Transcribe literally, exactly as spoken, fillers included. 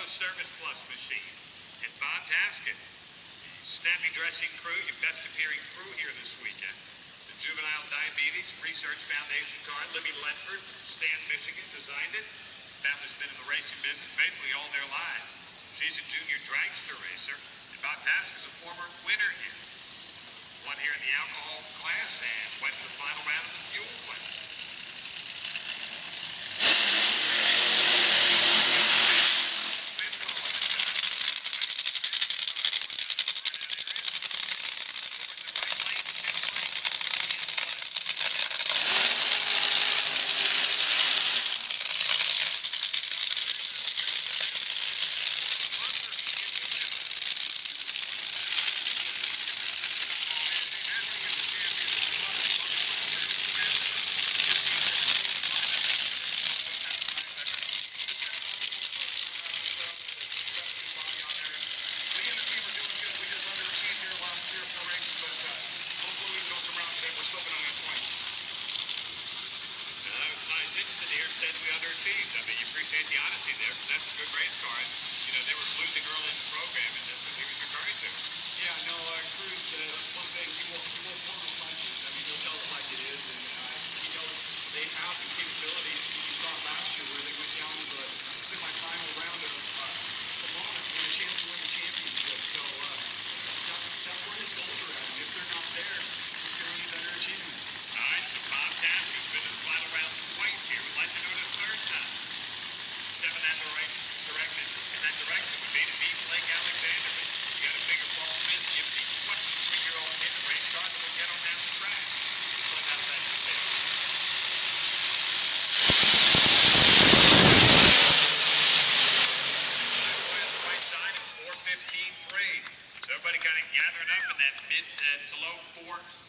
Service Plus machine. And Bob Taskett, the snappy dressing crew, your best appearing crew here this weekend. The Juvenile Diabetes Research Foundation card, Libby Ledford, Stan, Michigan, designed it. Family's been in the racing business basically all their lives. She's a junior dragster racer, and Bob Taskett's a former winner here. Won here in the alcohol class and went to the final round of the fuel class. I mean, you appreciate the honesty there, because that's a good race car. And, you know, they were losing early in the program, and that's what he was referring to. Yeah, no, uh, Cruz, uh, one thing, he won't, he won't pull no punches. I mean, he'll tell it like it is, and uh, he knows they have the capabilities. You saw it last year where they went down to the semi-final round of uh, Pomona to get a chance to win the championship. So uh, that's, that's where his goals are at. And if they're not there, he's going to need underachievement. All right, so Bob Taskett's been in the final round twice here. We'd like to do it a third time. Step in that direction, direction, in that direction would be to beat Blake Alexander. You got to figure Paul Smith gives the twenty-three-year-old kid a race car that will get on down the track. Play out that detail. On the right side, it's four fifteen three. So everybody kind of gathering up in that mid uh, to low four.